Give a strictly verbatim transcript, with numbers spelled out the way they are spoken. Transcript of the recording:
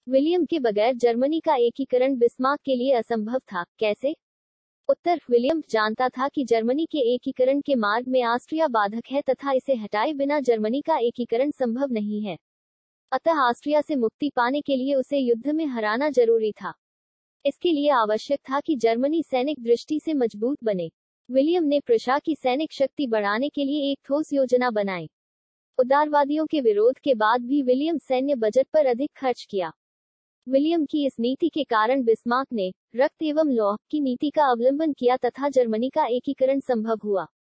William के बगैर Germany का एकीकरण बिस्मार्क के लिए असंभव था। कैसे? उत्तर, विलियम जानता था कि जर्मनी के एकीकरण के मार्ग में ऑस्ट्रिया बाधक है तथा इसे हटाए बिना जर्मनी का एकीकरण संभव नहीं है। अतः ऑस्ट्रिया से मुक्ति पाने के लिए उसे युद्ध में हराना जरूरी था। इसके लिए आवश्यक था कि जर्मनी सैनिक दृष्टि से मजबूत बने। विलियम ने प्रशा की सैनिक शक्ति बढ़ाने के लिए एक ठोस योजना बनाई। उदारवादियों के विरोध के बाद भी विलियम सैन्य बजट पर अधिक खर्च किया। विलियम की इस नीति के कारण बिस्मार्क ने रक्त एवं लौह की नीति का अवलंबन किया तथा जर्मनी का एकीकरण संभव हुआ।